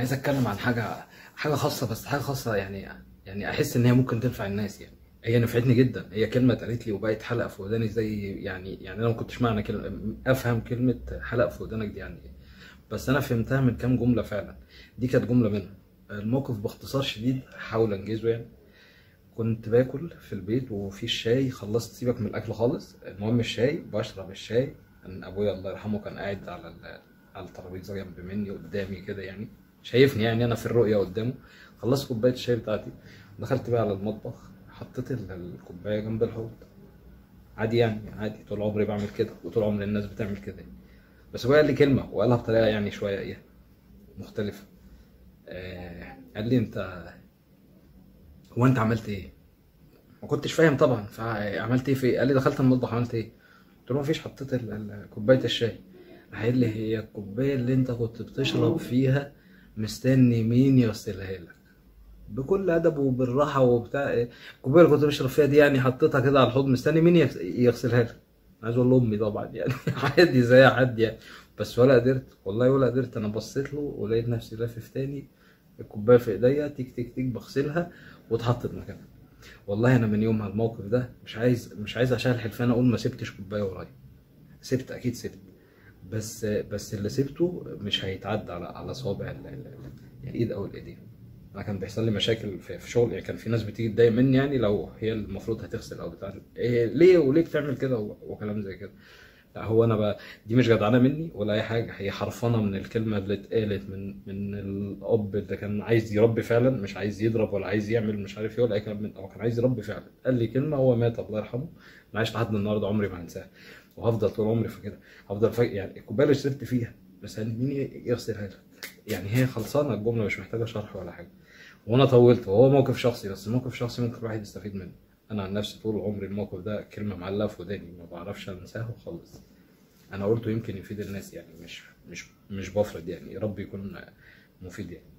عايز اتكلم عن حاجه خاصه، بس حاجه خاصه يعني احس ان هي ممكن تنفع الناس. يعني هي نفعتني جدا، هي كلمه اتقالت لي وبقت حلقه في وداني. زي يعني انا ما كنتش معنى افهم كلمه حلقه في ودانك دي يعني ايه، بس انا فهمتها من كام جمله فعلا. دي كانت جمله منها. الموقف باختصار شديد هحاول انجزه يعني. كنت باكل في البيت وفي الشاي، خلصت سيبك من الاكل خالص، المهم الشاي، بشرب الشاي. كان ابويا الله يرحمه كان قاعد على الترابيزه جنب مني قدامي كده، يعني شايفني، يعني انا في الرؤيه قدامه. خلصت كوبايه الشاي بتاعتي، دخلت بقى على المطبخ، حطيت الكوبايه جنب الحوض. عادي يعني، عادي، طول عمري بعمل كده وطول عمر الناس بتعمل كده يعني. بس هو قال لي كلمه وقالها بطريقه يعني شويه ايه، مختلفه. قال لي انت، هو انت عملت ايه؟ ما كنتش فاهم طبعا، فعملت ايه في ايه؟ قال لي دخلت المطبخ عملت ايه؟ قلت له مفيش، حطيت كوبايه الشاي. راح قال لي هي الكوبايه اللي انت كنت بتشرب فيها مستني مين يغسلها لك؟ بكل ادب وبالراحه وبتاع. الكوبايه اللي كنت بشرب فيها دي يعني حطيتها كده على الحوض، مستني مين يغسلها لك؟ عايز اقول لامي طبعا يعني عادي زي حد يعني. بس ولا قدرت والله، ولا قدرت. انا بصيت له ولقيت نفسي لافف تاني، الكوبايه في ايديا، تيك تيك تيك بغسلها واتحطت مكانها. والله انا من يومها الموقف ده مش عايز عشان الحلفان اقول ما سبتش كوبايه ورايا. سبت، اكيد سبت. بس اللي سبته مش هيتعدى على صوابع الايد او الايدين. انا كان بيحصل لي مشاكل في شغل يعني، كان في ناس بتيجي تضايق مني يعني لو هي المفروض هتغسل او بتاع، إيه ليه وليه بتعمل كده وكلام زي كده. لا هو انا بقى، دي مش جدعنه مني ولا اي حاجه، هي حرفنه من الكلمه اللي اتقالت من الاب اللي كان عايز يربي فعلا، مش عايز يضرب ولا عايز يعمل مش عارف ايه ولا اي كلام، هو كان عايز يربي فعلا. قال لي كلمه، هو مات الله يرحمه. انا عايش لحد النهارده عمري ما هنساها، وهفضل طول عمري فاكرها. هفضل فاكر يعني الكوبايه اللي شربت فيها، بس مين يغسلها لك؟ يعني هي خلصانه الجمله، مش محتاجه شرح ولا حاجه. وانا طولت، وهو موقف شخصي، بس موقف شخصي ممكن الواحد يستفيد منه. انا عن نفسي طول عمري الموقف ده كلمه معلقه في وداني، ما بعرفش انساه خالص. انا قلته يمكن يفيد الناس يعني، مش بفرض يعني، يا رب يكون مفيد يعني.